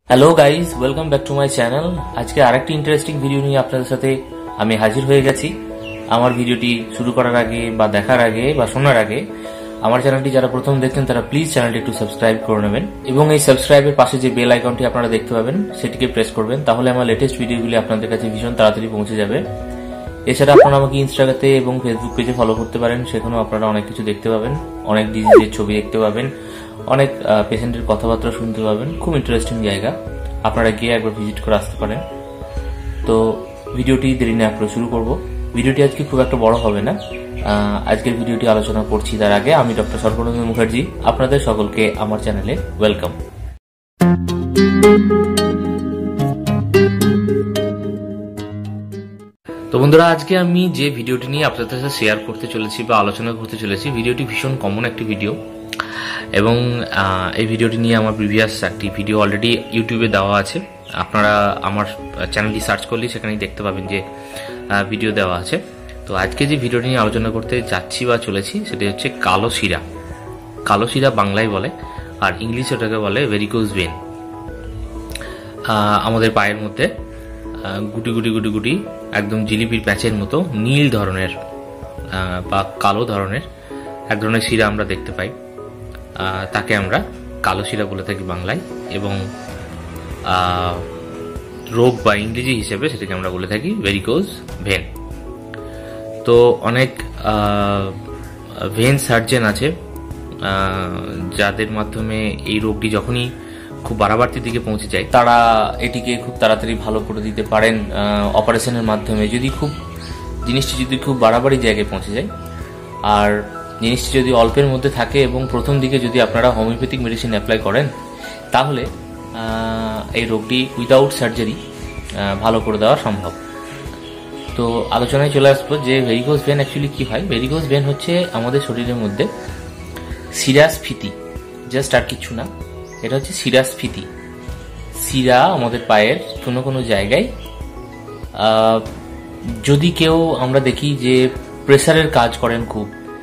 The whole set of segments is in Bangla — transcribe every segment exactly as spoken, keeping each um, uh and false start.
Hello guys, welcome back to my channel. আজকে আরেকটি ইন্টারেস্টিং ভিডিও নিয়ে আপনাদের সাথে আমি হাজির হয়ে গেছি। আমার ভিডিওটি শুরু করার আগে বা দেখার আগে বা শোনার আগে আমার চ্যানেলটি যারা প্রথম দেখছেন তারা প্লিজ চ্যানেলটি একটু সাবস্ক্রাইব করে নেবেন এবং এই সাবস্ক্রাইবের পাশে যে বেল আইকনটি আপনারা দেখতে পাবেন সেটিকে প্রেস করবেন, তাহলে আমার লেটেস্ট ভিডিওগুলি আপনাদের কাছে ভীষণ তাড়াতাড়ি পৌঁছে যাবে। এছাড়া আপনারা আমাকে ইনস্টাগ্রামে এবং ফেসবুক পেজে ফলো করতে পারেন, সেখানেও আপনারা অনেক কিছু দেখতে পাবেন, অনেক ডিজিজের ছবি দেখতে পাবেন, অনেক পেশেন্টের কথাবার্তা শুনতে পাবেন। খুব ইন্টারেস্টিং জায়গা, আপনারা গিয়ে একবার ভিজিট করে আসতে পারেন। তো ভিডিওটি দেরি না করে শুরু করব। ভিডিওটি আজকে খুব একটা বড় হবে না। আজকের ভিডিওটি আলোচনা করছি তার আগে আমি ডক্টর সর্বানন্দ মুখার্জি, আপনাদের সকলকে আমার চ্যানেলে ওয়েলকাম। তো বন্ধুরা, আজকে আমি যে ভিডিওটি নিয়ে আপনাদের সাথে শেয়ার করতে চলেছি বা আলোচনা করতে চলেছি, ভিডিওটি ভীষণ কমন একটি ভিডিও এবং এই ভিডিওটি নিয়ে আমার প্রিভিয়াস একটি ভিডিও অলরেডি ইউটিউবে দেওয়া আছে। আপনারা আমার চ্যানেলটি সার্চ করলেই সেখানেই দেখতে পাবেন যে ভিডিও দেওয়া আছে। তো আজকে যে ভিডিওটি নিয়ে আলোচনা করতে যাচ্ছি বা চলেছি সেটি হচ্ছে কালো শিরা। কালো শিরা বাংলায় বলে, আর ইংলিশে ওটাকে বলে ভেরিকোজ ভেন। আমাদের পায়ের মধ্যে গুটি গুটি গুটি গুটি একদম জিলিপির প্যাচের মতো নীল ধরনের বা কালো ধরনের এক ধরনের শিরা আমরা দেখতে পাই, তাকে আমরা কালো শিরা বলে থাকি বাংলায়, এবং রোগ বা ইংরেজি হিসেবে সেটাকে আমরা বলে থাকি ভেরিকোজ ভেন। তো অনেক ভেন সার্জন আছে যাদের মাধ্যমে এই রোগটি যখনই খুব বাড়াবাড়তির দিকে পৌঁছে যায় তারা এটিকে খুব তাড়াতাড়ি ভালো করে দিতে পারেন অপারেশনের মাধ্যমে, যদি খুব জিনিসটি যদি খুব বাড়াবাড়ি জায়গায় পৌঁছে যায়। আর জিনিসটি যদি অল্পের মধ্যে থাকে এবং প্রথম দিকে যদি আপনারা হোমিওপ্যাথিক মেডিসিন অ্যাপ্লাই করেন তাহলে এই রোগটি উইদাউট সার্জারি ভালো করে দেওয়া সম্ভব। তো আলোচনায় চলে আসবো যে ভেরিকোজ ভেন অ্যাকচুয়ালি কী হয়। ভেরিকোজ ভেন হচ্ছে আমাদের শরীরের মধ্যে শিরাস্ফীতি, জাস্ট আর কিছু না, এটা হচ্ছে শিরাস্ফীতি। শিরা আমাদের পায়ের কোনো কোনো জায়গায় যদি কেউ আমরা দেখি যে প্রেসারের কাজ করেন, খুব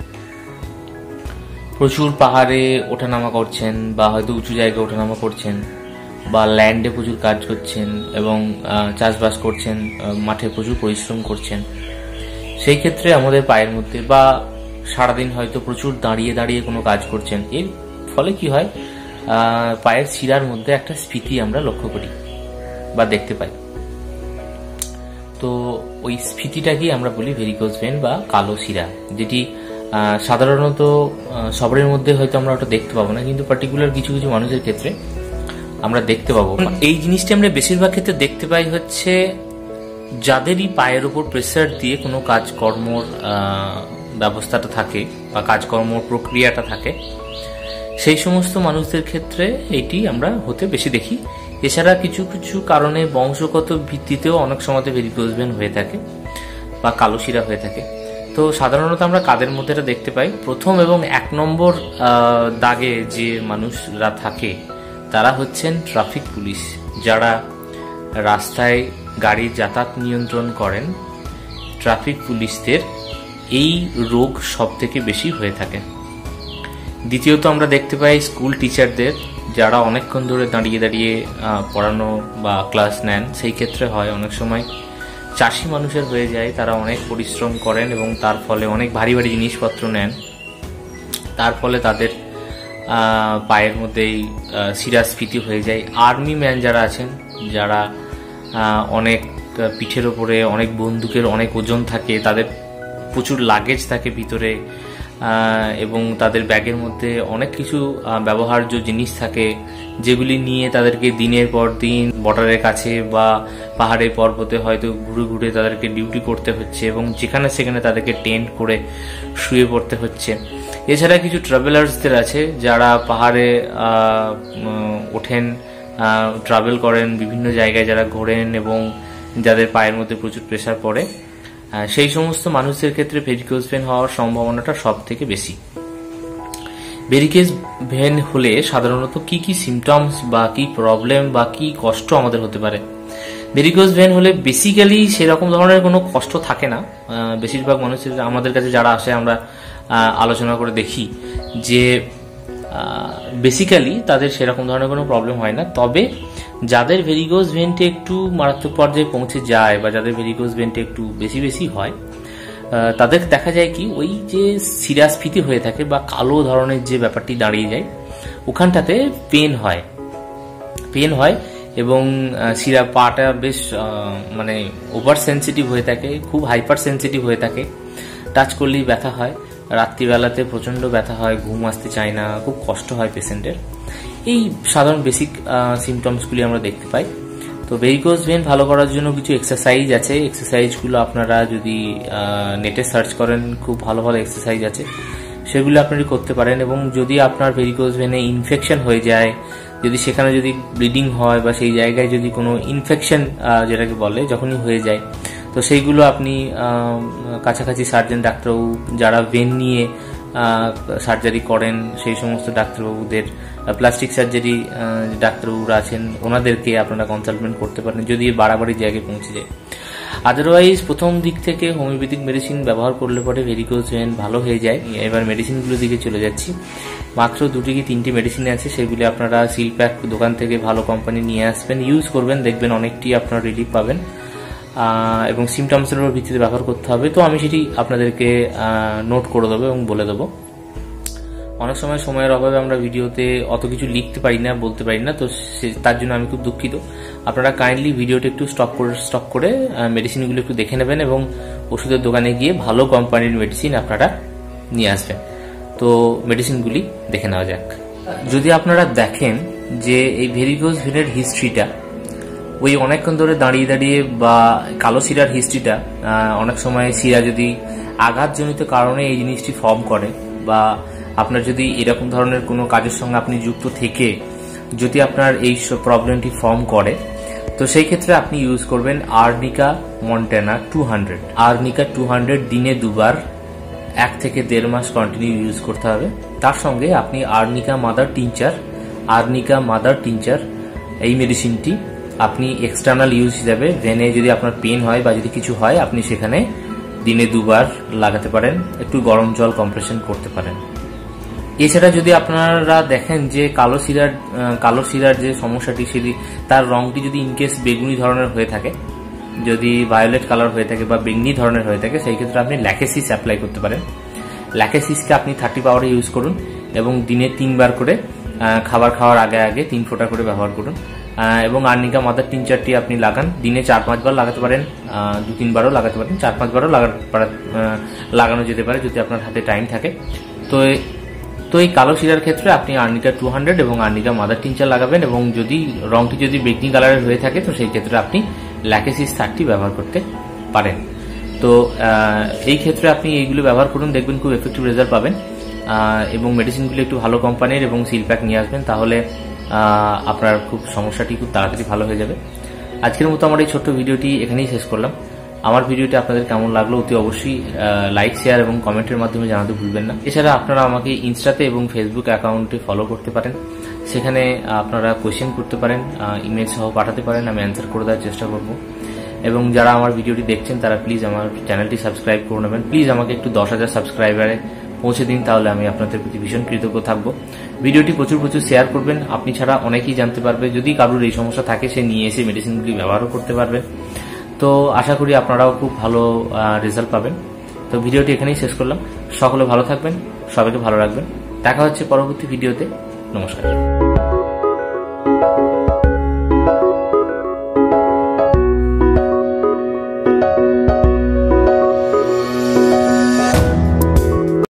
প্রচুর পাহাড়ে ওঠানামা করছেন বা হয়তো উঁচু জায়গায় ওঠানামা করছেন বা ল্যান্ডে প্রচুর কাজ করছেন এবং চাষবাস করছেন, মাঠে প্রচুর পরিশ্রম করছেন, সেই ক্ষেত্রে আমাদের পায়ের মধ্যে বা সারাদিন হয়তো প্রচুর দাঁড়িয়ে দাঁড়িয়ে কোনো কাজ করছেন, এর ফলে কি হয় পায়ের শিরার মধ্যে একটা স্ফীতি আমরা লক্ষ্য করি বা দেখতে পাই। তো ওই স্ফীতিটাকেই আমরা বলি ভেরিকোজ ভেন বা কালো শিরা, যেটি সাধারণত সবার মধ্যে হয়তো আমরা ওটা দেখতে পাবো না, কিন্তু পার্টিকুলার কিছু কিছু মানুষের ক্ষেত্রে আমরা দেখতে পাবো। এই জিনিসটি আমরা বেশিরভাগ ক্ষেত্রে দেখতে পাই হচ্ছে যাদেরই পায়ের উপর প্রেসার দিয়ে কোনো কাজকর্মর ব্যবস্থাটা থাকে বা কাজকর্মর প্রক্রিয়াটা থাকে, সেই সমস্ত মানুষদের ক্ষেত্রে এটি আমরা হতে বেশি দেখি। এছাড়া কিছু কিছু কারণে বংশগত ভিত্তিতেও অনেক সময় ভেরিকোজ ভেন হয়ে থাকে বা কালো শিরা হয়ে থাকে। তো সাধারণত আমরা কাদের মধ্যে এটা দেখতে পাই, প্রথম এবং এক নম্বর দাগে যে মানুষরা থাকে তারা হচ্ছেন ট্রাফিক পুলিশ, যারা রাস্তায় গাড়ির যাতায়াত নিয়ন্ত্রণ করেন। ট্রাফিক পুলিশদের এই রোগ সব থেকে বেশি হয়ে থাকে। দ্বিতীয়ত আমরা দেখতে পাই স্কুল টিচারদের, যারা অনেকক্ষণ ধরে দাঁড়িয়ে দাঁড়িয়ে পড়ানো বা ক্লাস নেন, সেই ক্ষেত্রে হয় অনেক সময় চাষি মানুষের হয়ে যায়, তারা অনেক পরিশ্রম করেন এবং তার ফলে অনেক ভারী ভারী জিনিসপত্র নেন, তার ফলে তাদের পায়ের মধ্যেই শিরাস্ফীতি হয়ে যায়। আর্মি ম্যান যারা আছেন, যারা অনেক পিঠের ওপরে অনেক বন্দুকের অনেক ওজন থাকে, তাদের প্রচুর লাগেজ থাকে ভিতরে এবং তাদের ব্যাগের মধ্যে অনেক কিছু ব্যবহার্য জিনিস থাকে, যেগুলি নিয়ে তাদেরকে দিনের পর দিন বর্ডারের কাছে বা পাহাড়ে পর্বতে হয়তো ঘুরে ঘুরে তাদেরকে ডিউটি করতে হচ্ছে এবং যেখানে সেখানে তাদেরকে টেন্ট করে শুয়ে পড়তে হচ্ছে। এছাড়া কিছু ট্রাভেলার্সদের আছে যারা পাহাড়ে ওঠেন, ট্রাভেল করেন, বিভিন্ন জায়গায় যারা ঘোরেন এবং যাদের পায়ের মধ্যে প্রচুর প্রেসার পড়ে, সেই সমস্ত মানুষদের ক্ষেত্রে ভেরিকোজ ভেন হওয়ার সম্ভাবনাটা সব থেকে বেশি। ভেরিকোজ ভেন হলে সাধারণত কি কি সিমটমস বা কি প্রবলেম বা কি কষ্ট আমাদের হতে পারে? ভেরিকোজ ভেন হলে বেসিক্যালি সেরকম ধরনের কোনো কষ্ট থাকে না। বেশিরভাগ মানুষের আমাদের কাছে যারা আসে আমরা আলোচনা করে দেখি যে বেসিক্যালি তাদের সেরকম ধরনের কোনো প্রবলেম হয় না, তবে যাদের ভেরিকোজ ভেনটা একটু মারাত্মক পর্যায়ে পৌঁছে যায় বা যাদের ভেরিকোজ ভেনটা একটু বেশি বেশি হয়, তাদের দেখা যায় কি ওই যে শিরাস্ফীতি হয়ে থাকে বা কালো ধরনের যে ব্যাপারটি দাঁড়িয়ে যায়, ওখানটাতে পেন হয় পেন হয় এবং শিরা পাটা বেশ মানে ওভার সেন্সিটিভ হয়ে থাকে, খুব হাইপার সেন্সিটিভ হয়ে থাকে, টাচ করলেই ব্যথা হয়, রাত্রিবেলাতে প্রচণ্ড ব্যথা হয়, ঘুম আসতে চায় না, খুব কষ্ট হয় পেশেন্টের। এই সাধারণ বেসিক সিমটমসগুলি আমরা দেখতে পাই। তো ভেরিকোজ ভেন ভালো করার জন্য কিছু এক্সারসাইজ আছে, এক্সারসাইজগুলো আপনারা যদি নেটে সার্চ করেন খুব ভালো ভালো এক্সারসাইজ আছে, সেগুলো আপনারা করতে পারেন। এবং যদি আপনার ভেরিকোজ ভেনে ইনফেকশন হয়ে যায়, যদি সেখানে যদি ব্লিডিং হয় বা সেই জায়গায় যদি কোনো ইনফেকশন যেটাকে বলে যখনই হয়ে যায়, তো সেইগুলো আপনি কাছাকাছি সার্জন ডাক্তারবাবু যারা ভেন নিয়ে সার্জারি করেন সেই সমস্ত ডাক্তারবাবুদের, প্লাস্টিক সার্জারি ডাক্তারবাবুরা আছেন ওনাদেরকে আপনারা কনসালটেন্ট করতে পারেন যদি বাড়াবাড়ি জায়গায় পৌঁছে যায়। আদারওয়াইজ প্রথম দিক থেকে হোমিওপ্যাথিক মেডিসিন ব্যবহার করলে পরে ভেরিকোজ ভেন ভালো হয়ে যায়। এবার মেডিসিনগুলোর দিকে চলে যাচ্ছি। মাত্র দুটি কি তিনটি মেডিসিন আছে, সেগুলি আপনারা সিলপ্যাক দোকান থেকে ভালো কোম্পানি নিয়ে আসবেন, ইউজ করবেন, দেখবেন অনেকটি আপনারা রিলিফ পাবেন এবং সিমটমসের উপর ভিত্তিতে ব্যবহার করতে হবে। তো আমি সেটি আপনাদেরকে নোট করে দেবো এবং বলে দেবো। অনেক সময় সময়ের অভাবে আমরা ভিডিওতে অত কিছু লিখতে পারি না, বলতে পারি না, তো তার জন্য আমি খুব দুঃখিত। আপনারা কাইন্ডলি ভিডিওটা একটু স্টপ করে স্টপ করে মেডিসিনগুলো একটু দেখে নেবেন এবং ওষুধের দোকানে গিয়ে ভালো কোম্পানির মেডিসিন আপনারা নিয়ে আসবেন। তো মেডিসিনগুলি দেখে নেওয়া যাক। যদি আপনারা দেখেন যে এই ভেরিকোজ ভেনের হিস্ট্রিটা ওই অনেকক্ষণ ধরে দাঁড়িয়ে দাঁড়িয়ে বা কালো শিরার হিস্ট্রিটা, অনেক সময় শিরা যদি আঘাতজনিত কারণে এই জিনিসটি ফর্ম করে বা আপনার যদি এরকম ধরনের কোনো কাজের সঙ্গে আপনি যুক্ত থেকে যদি আপনার এই প্রবলেমটি ফর্ম করে, তো সেই ক্ষেত্রে আপনি ইউজ করবেন arnica montana two hundred. Arnica two hundred দিনে দুবার এক থেকে দেড় মাস কন্টিনিউ ইউজ করতে হবে। তার সঙ্গে আপনি arnica mother tincture arnica mother tincture এই মেডিসিনটি আপনি এক্সটার্নাল ইউজ হিসাবে ভেনে যদি আপনার পেন হয় বা যদি কিছু হয় আপনি সেখানে দিনে দুবার লাগাতে পারেন, একটু গরম জল কম্প্রেশন করতে পারেন। এছাড়া যদি আপনারা দেখেন যে কালো শিরার কালো শিরার যে সমস্যাটি সেটি তার রংটি যদি ইনকেস বেগুনি ধরনের হয়ে থাকে, যদি ভায়োলেট কালার হয়ে থাকে বা বেগুনি ধরনের হয়ে থাকে, সেই ক্ষেত্রে আপনি ল্যাকেসিস অ্যাপ্লাই করতে পারেন। ল্যাকেসিসকে আপনি থার্টি পাওয়ারে ইউজ করুন এবং দিনে তিনবার করে খাবার খাওয়ার আগে আগে তিন ফোঁটা করে ব্যবহার করুন। এবং আর্নিকা মাদার টিনচারটি আপনি লাগান, দিনে চার পাঁচবার লাগাতে পারেন, দু তিনবারও লাগাতে পারেন, চার পাঁচবারও লাগানো যেতে পারে যদি আপনার হাতে টাইম থাকে। তো তো এই কালো শিরার ক্ষেত্রে আপনি আর্নিকা টু হান্ড্রেড এবং আর্নিকা মাদার টিনচার লাগাবেন এবং যদি রংটি যদি বেগনি কালারের হয়ে থাকে তো সেই ক্ষেত্রে আপনি ল্যাকেসিস থার্টি ব্যবহার করতে পারেন। তো এই ক্ষেত্রে আপনি এইগুলো ব্যবহার করুন, দেখবেন খুব এফেক্টিভ রেজাল্ট পাবেন। এবং মেডিসিনগুলো একটু ভালো কোম্পানির এবং সিলপ্যাক নিয়ে আসবেন, তাহলে আপনার খুব সমস্যাটি খুব তাড়াতাড়ি ভালো হয়ে যাবে। আজকের মতো আমার এই ছোট্ট ভিডিওটি এখানেই শেষ করলাম। আমার ভিডিওটি আপনাদের কেমন লাগলো অতি অবশ্যই লাইক শেয়ার এবং কমেন্টের মাধ্যমে জানাতে ভুলবেন না। এছাড়া আপনারা আমাকে ইনস্টাতে এবং ফেসবুক অ্যাকাউন্টে ফলো করতে পারেন, সেখানে আপনারা কোয়েশ্চেন করতে পারেন, ইমেল সহ পাঠাতে পারেন, আমি অ্যান্সার করে দেওয়ার চেষ্টা করব। এবং যারা আমার ভিডিওটি দেখছেন তারা প্লিজ আমার চ্যানেলটি সাবস্ক্রাইব করে নেবেন। প্লিজ আমাকে একটু দশ হাজার সাবস্ক্রাইবারে পৌঁছে দিন, তাহলে আমি আপনাদের প্রতি ভীষণ কৃতজ্ঞ থাকবো। ভিডিওটি প্রচুর প্রচুর শেয়ার করবেন, আপনি ছাড়া অনেকেই জানতে পারবে। যদি কারোর এই সমস্যা থাকে সে নিয়ে এসে মেডিসিনগুলি ব্যবহারও করতে পারবেন। তো আশা করি আপনারাও খুব ভালো রেজাল্ট পাবেন। তো ভিডিওটি এখানেই শেষ করলাম। সকলে ভালো থাকবেন, সবাইকে ভালো রাখবেন। দেখা হচ্ছে পরবর্তী ভিডিওতে। নমস্কার।